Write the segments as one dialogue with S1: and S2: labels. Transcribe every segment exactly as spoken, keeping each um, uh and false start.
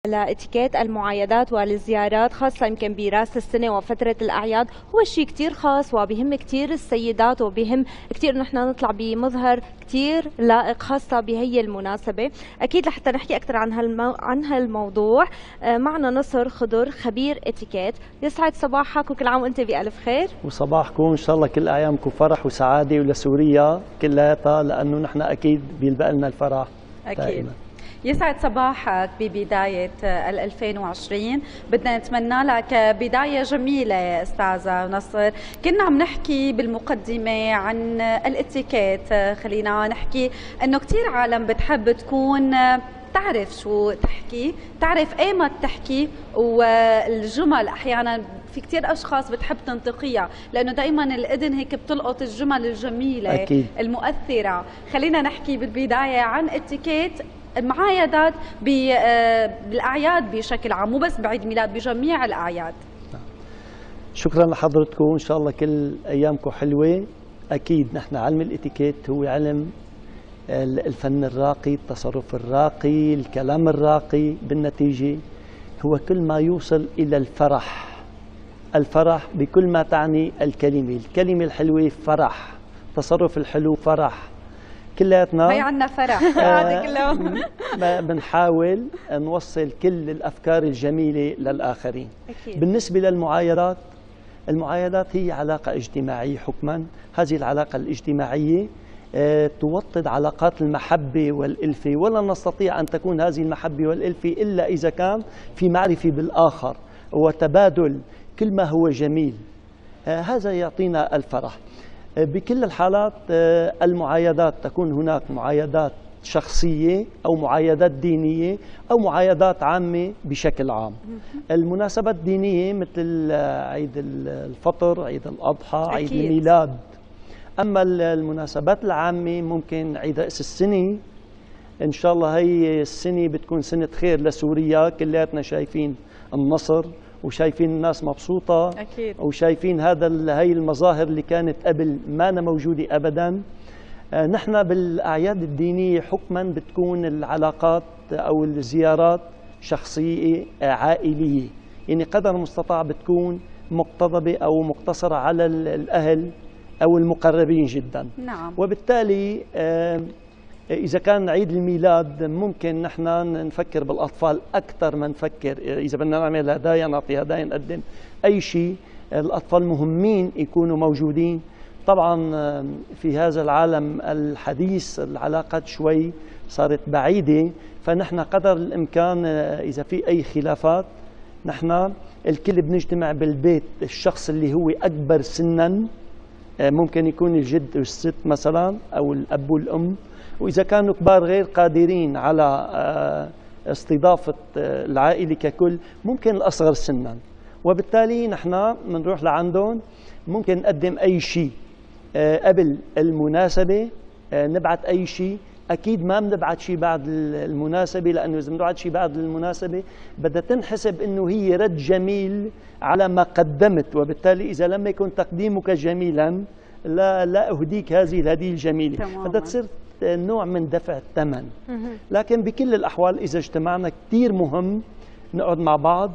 S1: لاتيكيت المعايدات والزيارات، خاصة يمكن براس السنة وفترة الأعياد، هو شيء كتير خاص وبهم كتير السيدات وبهم كتير نحن نطلع بمظهر كتير لائق خاصة بهي المناسبة. أكيد لحتى نحكي أكثر عن هالمو... عن هالموضوع معنا نصر خضر خبير اتيكيت. يسعد صباحك وكل عام وأنت بألف خير.
S2: وصباحكم إن شاء الله كل أيامكم فرح وسعادة، ولسوريا كلها لأنه نحن أكيد بيلبق لنا الفرح
S3: أكيد
S2: دائما.
S3: يسعد صباحك ببداية ألفين وعشرين، بدنا نتمنى لك بداية جميلة أستاذة نصر. كنا عم نحكي بالمقدمة عن الاتيكيت، خلينا نحكي أنه كتير عالم بتحب تكون تعرف شو تحكي، تعرف ايمت تحكي، والجمل احيانا في كثير اشخاص بتحب تنطقيها لانه دائما الاذن هيك بتلقط الجمل الجميله
S2: أكيد.
S3: المؤثره. خلينا نحكي بالبدايه عن اتيكيت المعايدات بالاعياد بشكل عام، مو بس بعيد ميلاد، بجميع الاعياد.
S2: شكرا لحضرتكم، ان شاء الله كل ايامكم حلوه. اكيد نحن علم الاتيكيت هو علم الفن الراقي، التصرف الراقي، الكلام الراقي، بالنتيجة هو كل ما يوصل إلى الفرح. الفرح بكل ما تعني الكلمة، الكلمة الحلوة فرح، التصرف الحلو فرح، كلياتنا
S3: هي عنا فرح. هذا
S2: كله بنحاول نوصل كل الأفكار الجميلة للآخرين.
S1: أكيد.
S2: بالنسبة للمعايرات، المعايرات هي علاقة اجتماعية حكما. هذه العلاقة الاجتماعية توطد علاقات المحبة والألفة، ولا نستطيع أن تكون هذه المحبة والألفة إلا إذا كان في معرفة بالآخر وتبادل كل ما هو جميل. هذا يعطينا الفرح. بكل الحالات المعايدات تكون هناك معايدات شخصية أو معايدات دينية أو معايدات عامة بشكل عام. المناسبات الدينية مثل عيد الفطر، عيد الأضحى، عيد
S3: أكيد.
S2: الميلاد. أما المناسبات العامة ممكن عيد رأس السنة، إن شاء الله هي السنة بتكون سنة خير لسوريا، كلياتنا شايفين النصر وشايفين الناس مبسوطة.
S3: أكيد.
S2: وشايفين هذا هي المظاهر اللي كانت قبل ما أنا موجودة أبدا. نحن بالأعياد الدينية حكما بتكون العلاقات أو الزيارات شخصية عائلية، يعني قدر المستطاع بتكون مقتضبة أو مقتصرة على الأهل أو المقربين جدا.
S3: نعم.
S2: وبالتالي إذا كان عيد الميلاد ممكن نحن نفكر بالأطفال أكثر ما نفكر، إذا بدنا نعمل هدايا نعطي هدايا، نقدم أي شيء، الأطفال مهمين يكونوا موجودين. طبعا في هذا العالم الحديث العلاقات شوي صارت بعيدة، فنحن قدر الإمكان إذا في أي خلافات نحن الكل بنجتمع بالبيت. الشخص اللي هو أكبر سنا ممكن يكون الجد والست مثلا أو الأب والأم، وإذا كانوا كبار غير قادرين على استضافة العائلة ككل ممكن الأصغر سنا. وبالتالي نحن بنروح لعندهم، ممكن نقدم أي شيء قبل المناسبة، نبعث أي شيء. أكيد ما بنبعث شيء بعد المناسبة، لأنه إذا بنبعث شيء بعد المناسبة بدها تنحسب إنه هي رد جميل على ما قدمت، وبالتالي إذا لم يكن تقديمك جميلا لا لا أهديك هذه الهدية الجميلة. بدها تصير نوع من دفع الثمن. لكن بكل الأحوال إذا اجتمعنا كثير مهم نقعد مع بعض،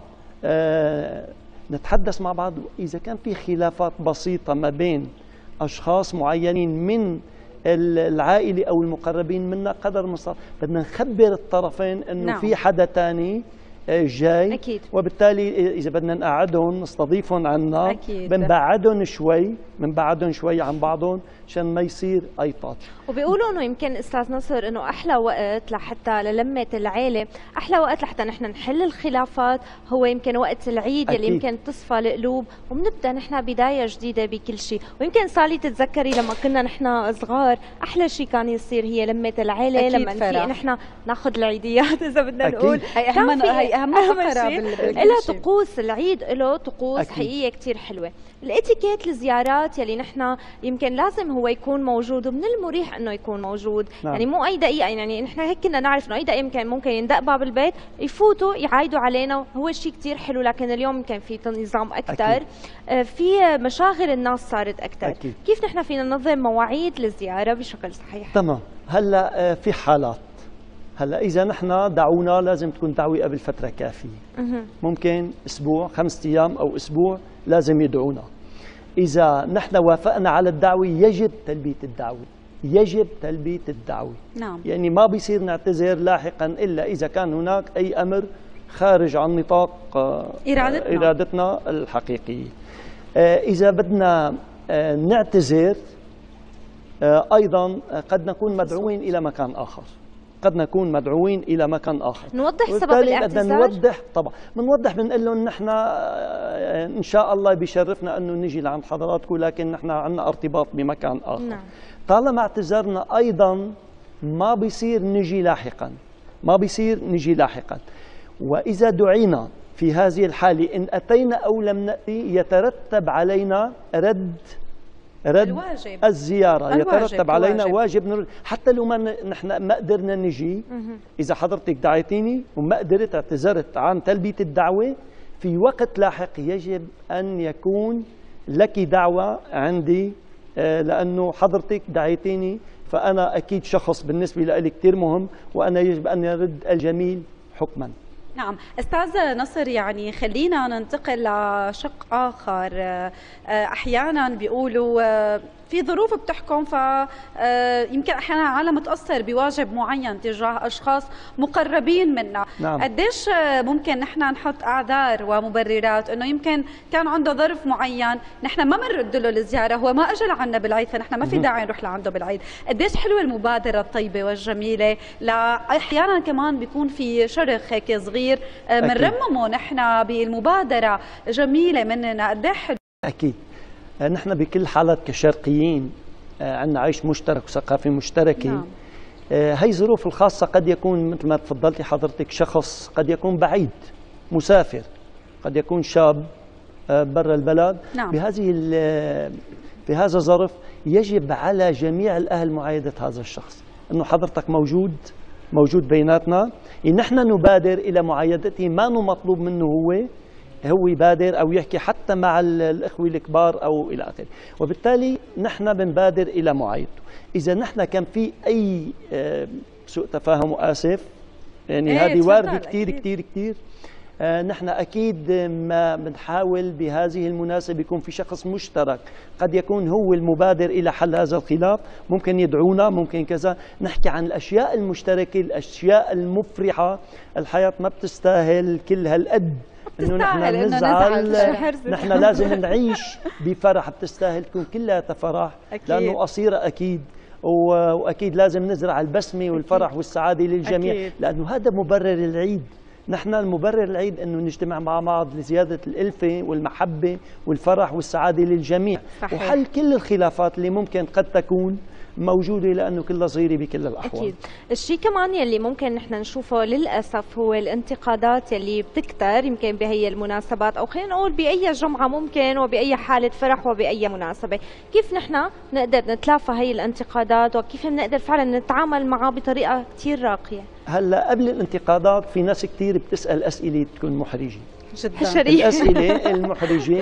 S2: آه نتحدث مع بعض. إذا كان في خلافات بسيطة ما بين أشخاص معينين من العائلة أو المقربين منا، قدر المستطاع بدنا نخبر الطرفين إنه نعم. في حدا تاني جاي.
S1: أكيد.
S2: وبالتالي إذا بدنا نقعدهم نستضيفهم عنا بنبعدهم شوي بنبعدهم شوي عن بعضهم عشان ما يصير أي طاط.
S1: وبيقولوا إنه يمكن أستاذ نصر إنه أحلى وقت لحتى للمة العيلة، أحلى وقت لحتى نحن نحل الخلافات هو يمكن وقت العيد اللي يمكن تصفى القلوب وبنبدأ نحن بداية جديدة بكل شيء. ويمكن صالي تتذكري لما كنا نحن صغار أحلى شيء كان يصير هي لمة العيلة، لما في نحن ناخذ العيديات إذا بدنا
S2: أكيد.
S1: نقول.
S3: هي أهم هي أهم فقرة
S1: لها طقوس، العيد له طقوس أكيد. حقيقية كتير حلوة. الاتيكيت الزيارات يلي نحن يمكن لازم هو يكون موجود، ومن المريح انه يكون موجود. نعم. يعني مو اي دقيقه، يعني نحن هيك كنا نعرف انه اي دقيقه يمكن ممكن يندق باب البيت يفوتوا يعايدوا علينا، هو شيء كثير حلو. لكن اليوم يمكن في نظام اكثر، في مشاغل الناس صارت اكثر. كيف نحن فينا ننظم مواعيد للزياره بشكل صحيح؟
S2: تمام. هلا في حالات هلا اذا نحن دعونا لازم تكون دعوه قبل فتره كافيه. ممكن اسبوع، خمسة ايام او اسبوع لازم يدعونا. اذا نحن وافقنا على الدعوه يجب تلبيه الدعوه، يجب تلبيه الدعوه.
S3: نعم.
S2: يعني ما بيصير نعتذر لاحقا الا اذا كان هناك اي امر خارج عن نطاق
S3: ارادتنا,
S2: إرادتنا الحقيقيه. اذا بدنا نعتذر ايضا قد نكون مدعوين الى مكان اخر، قد نكون مدعوين الى مكان اخر.
S1: نوضح سبب الاعتذار.
S2: بدنا نوضح طبعا، بنوضح بنقول لهم نحن ان شاء الله بيشرفنا انه نجي لعند حضراتكم، لكن نحن عندنا ارتباط بمكان اخر.
S1: نعم.
S2: طالما اعتذرنا ايضا ما بيصير نجي لاحقا، ما بيصير نجي لاحقا. واذا دعينا في هذه الحاله ان اتينا او لم ناتي يترتب علينا رد رد
S3: الواجب.
S2: الزيارة،
S3: الواجب.
S2: يترتب علينا
S3: الواجب.
S2: واجب نرد، حتى لو ما نحن ما قدرنا نجي. إذا حضرتك دعيتيني وما قدرت، اعتذرت عن تلبية الدعوة، في وقت لاحق يجب أن يكون لك دعوة عندي، لأنه حضرتك دعيتيني، فأنا أكيد شخص بالنسبة لي كتير مهم، وأنا يجب أن يرد الجميل حكما.
S3: نعم استاذ نصر، يعني خلينا ننتقل لشق اخر. احيانا بيقولوا في ظروف بتحكم، فيمكن احيانا عالم تاثر بواجب معين تجاه اشخاص مقربين منا.
S2: نعم.
S3: قديش ممكن نحن نحط اعذار ومبررات انه يمكن كان عنده ظرف معين نحن ما بنرد له الزياره، هو ما اجى لعنا بالعيد فنحن ما في داعي نروح لعنده بالعيد. قديش حلوه المبادره الطيبه والجميله، لا احيانا كمان بيكون في شرخ هيك صغير بنرممه نحن بالمبادره جميله مننا. قد ايه حلو.
S2: اكيد نحن بكل حالات كشرقيين عندنا عيش مشترك وثقافه مشتركه. نعم. هي الظروف الخاصه قد يكون مثل ما تفضلتي حضرتك شخص قد يكون بعيد مسافر، قد يكون شاب برا البلد.
S3: نعم.
S2: بهذه في هذا الظرف يجب على جميع الاهل معايده هذا الشخص، انه حضرتك موجود موجود بيناتنا، نحن نبادر الى معايدته، ما مطلوب منه هو هو يبادر او يحكي حتى مع الاخوه الكبار او الى اخره، وبالتالي نحن بنبادر الى معايدته. اذا نحن كان في اي سوء تفاهم واسف، يعني
S3: ايه
S2: هذه وارده كثير كثير كثير، نحن اكيد ما بنحاول بهذه المناسبه يكون في شخص مشترك، قد يكون هو المبادر الى حل هذا الخلاف، ممكن يدعونا، ممكن كذا، نحكي عن الاشياء المشتركه، الاشياء المفرحه. الحياه ما بتستاهل كل هالقد انه نحن نزعل، نحن لازم نعيش بفرح، بتستاهل تكون كلها فرح، لانه قصيره اكيد، واكيد لازم نزرع البسمه والفرح والسعاده للجميع. أكيد. لانه هذا مبرر العيد. نحن المبرر العيد انه نجتمع مع بعض لزياده الالفه والمحبه والفرح والسعاده للجميع. صحيح. وحل كل الخلافات اللي ممكن قد تكون موجودة، لأنه كلها صغيرة بكل الأحوال.
S1: أكيد. الشيء كمان يلي ممكن نحن نشوفه للأسف هو الانتقادات يلي بتكتر يمكن بهي المناسبات، أو خلينا نقول بأي جمعة ممكن وبأي حالة فرح وبأي مناسبة. كيف نحن نقدر نتلافى هي الانتقادات، وكيف بنقدر فعلا نتعامل معها بطريقة كتير راقية؟
S2: هلا قبل الانتقادات في ناس كتير بتسأل أسئلة تكون محرجة
S3: جدا.
S2: الأسئلة المحرجة،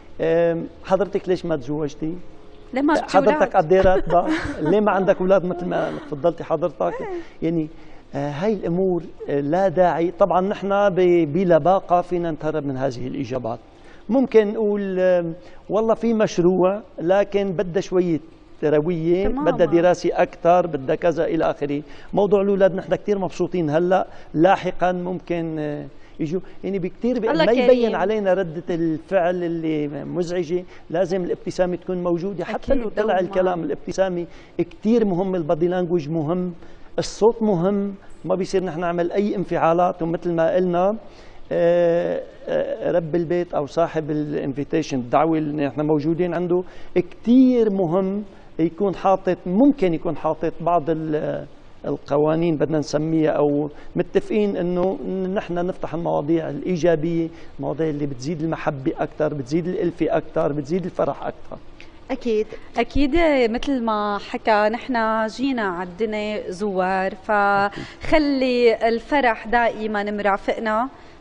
S2: حضرتك ليش ما تزوجتي؟
S3: ليه ما
S2: حضرتك قد ايه راتبك؟ ليه ما عندك اولاد مثل ما تفضلتي حضرتك؟ يعني آه هاي الامور آه لا داعي. طبعا نحن بلباقه فينا نتهرب من هذه الاجابات. ممكن نقول آه والله في مشروع لكن بدها شويه رويه، بدها دراسه اكثر، بدها كذا الى اخره. موضوع الاولاد نحن كثير مبسوطين هلا، لاحقا ممكن آه يجوا، يعني بكثير ما يبين علينا ردة الفعل اللي مزعجة. لازم الابتسامة تكون موجودة، حتى لو طلع الكلام الابتسامة كثير مهم، البادي لانجوج مهم، الصوت مهم، ما بيصير نحن نعمل أي انفعالات. ومثل ما قلنا رب البيت أو صاحب الانفيتيشن، الدعوة اللي نحن موجودين عنده، كثير مهم يكون حاطط، ممكن يكون حاطط بعض القوانين بدنا نسميها، او متفقين انه نحن نفتح المواضيع الايجابيه، المواضيع اللي بتزيد المحبه اكثر، بتزيد الالفه اكثر، بتزيد الفرح اكثر.
S3: اكيد اكيد مثل ما حكى، نحن جينا على الدنيا زوار، فخلي الفرح دائما مرافقنا،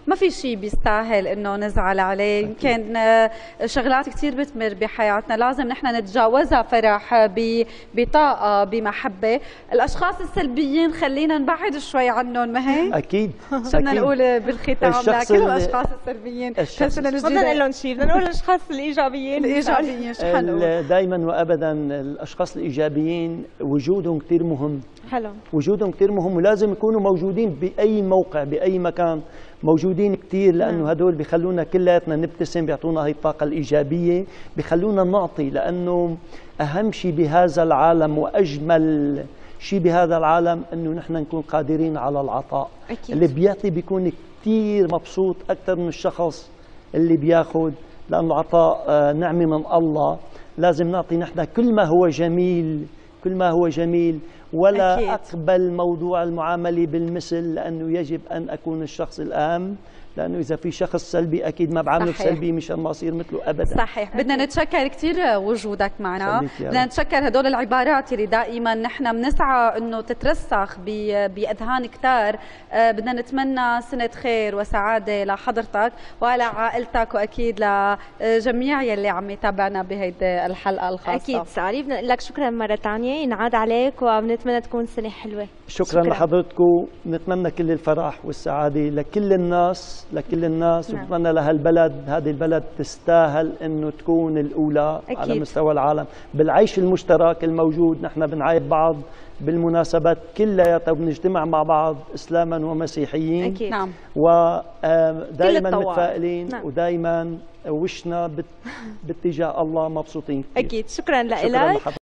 S3: ما في شيء بيستاهل انه نزعل عليه. يمكن شغلات كثير بتمر بحياتنا لازم نحن نتجاوزها فرح، بطاقه، بمحبه. الاشخاص السلبيين خلينا نبعد شوي عنهم، ما هيك؟
S2: اكيد.
S3: بدنا نقول بالختام لكل الاشخاص السلبيين
S1: بدنا نقول لهم شيء، بدنا نقول الاشخاص الايجابيين
S3: الايجابيين شو حنقول؟
S2: دائما وابدا الاشخاص الايجابيين وجودهم كثير مهم.
S1: حلو.
S2: وجودهم كثير مهم ولازم يكونوا موجودين باي موقع باي مكان، موجودين كثير لانه هدول بيخلونا كلياتنا نبتسم، بيعطونا هي الطاقه الايجابيه، بيخلونا نعطي، لانه اهم شيء بهذا العالم واجمل شيء بهذا العالم انه نحن نكون قادرين على العطاء. أكيد. اللي بيعطي بيكون كثير مبسوط اكثر من الشخص اللي بياخذ، لانه العطاء نعمه من الله. لازم نعطي نحن كل ما هو جميل، كل ما هو جميل، ولا أكيد. أقبل موضوع المعاملة بالمثل، لأنه يجب أن أكون الشخص الأهم، لأنه إذا في شخص سلبي أكيد ما بعامله سلبي مشان ما أصير مثله أبدا.
S3: صحيح. بدنا نتشكر كثير وجودك معنا، بدنا نتشكر هدول العبارات اللي دائما نحن بنسعى إنه تترسخ بأذهان كتار. بدنا نتمنى سنة خير وسعادة لحضرتك وعلى عائلتك، وأكيد لجميع يلي عم يتابعنا بهيدي الحلقة الخاصة.
S1: أكيد ساري، بدنا نقول لك شكرا مرة ثانية، ينعاد عليك، وبنتمنى تكون سنة حلوة.
S2: شكرا, شكرا. لحضرتكم، نتمنى كل الفرح والسعادة لكل الناس، لكل الناس. نعم. وبتمنى لهالبلد، هذه البلد تستاهل انه تكون الاولى. أكيد. على مستوى العالم بالعيش المشترك الموجود. نحن بنعايد بعض بالمناسبات كلياتها وبنجتمع مع بعض اسلاما ومسيحيين.
S1: أكيد.
S3: نعم.
S2: ودائما متفائلين. نعم. ودائما وشنا باتجاه الله مبسوطين.
S1: اكيد. شكرا لك.